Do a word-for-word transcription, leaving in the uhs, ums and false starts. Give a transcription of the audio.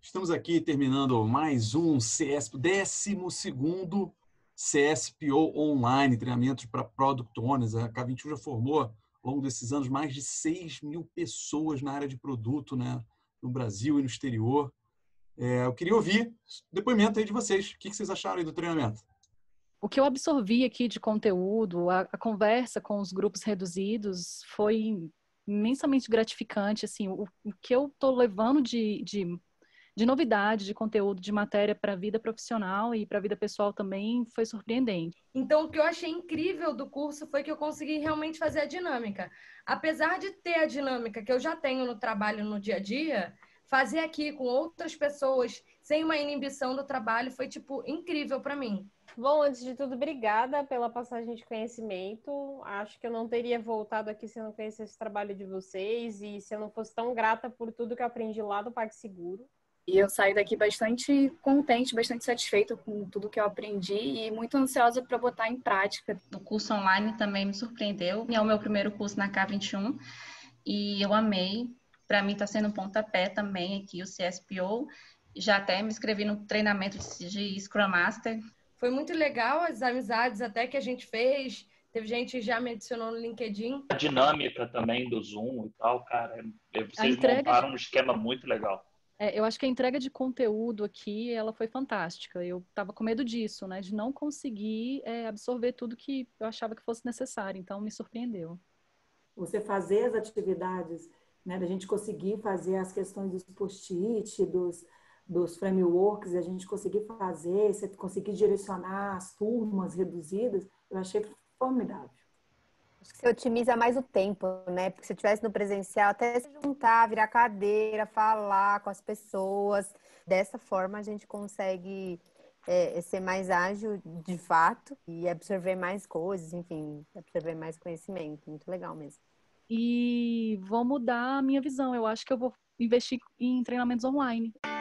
Estamos aqui terminando mais um C S P, décimo segundo C S P O Online, treinamentos para Product Owners. A K vinte e um já formou, ao longo desses anos, mais de seis mil pessoas na área de produto, né, no Brasil e no exterior. É, eu queria ouvir depoimento aí de vocês. O que vocês acharam aí do treinamento? O que eu absorvi aqui de conteúdo, a, a conversa com os grupos reduzidos foi imensamente gratificante. Assim, o, o que eu estou levando de, de, de novidade, de conteúdo, de matéria para a vida profissional e para a vida pessoal também foi surpreendente. Então, o que eu achei incrível do curso foi que eu consegui realmente fazer a dinâmica. Apesar de ter a dinâmica que eu já tenho no trabalho no dia a dia, fazer aqui com outras pessoas, sem uma inibição do trabalho, foi, tipo, incrível para mim. Bom, antes de tudo, obrigada pela passagem de conhecimento. Acho que eu não teria voltado aqui se eu não conhecesse o trabalho de vocês e se eu não fosse tão grata por tudo que eu aprendi lá do PagSeguro. E eu saí daqui bastante contente, bastante satisfeita com tudo que eu aprendi e muito ansiosa para botar em prática. O curso online também me surpreendeu. É o meu primeiro curso na K vinte e um e eu amei. Para mim está sendo um pontapé também aqui o C S P O. Já até me inscrevi no treinamento de Scrum Master. Foi muito legal as amizades até que a gente fez. Teve gente que já me adicionou no LinkedIn. A dinâmica também do Zoom e tal, cara. Vocês entrega montaram de... um esquema muito legal. É, eu acho que a entrega de conteúdo aqui, ela foi fantástica. Eu estava com medo disso, né? De não conseguir é, absorver tudo que eu achava que fosse necessário. Então, me surpreendeu. Você fazer as atividades, né? Da gente conseguir fazer as questões dos post-it, dos, dos frameworks, a gente conseguir fazer, você conseguir direcionar as turmas reduzidas, eu achei formidável. Acho que você otimiza mais o tempo, né? Porque se tivesse no presencial, até se juntar, virar cadeira, falar com as pessoas. Dessa forma, a gente consegue é, ser mais ágil, de fato, e absorver mais coisas, enfim, absorver mais conhecimento. Muito legal mesmo. E vou mudar a minha visão. Eu acho que eu vou investir em treinamentos online.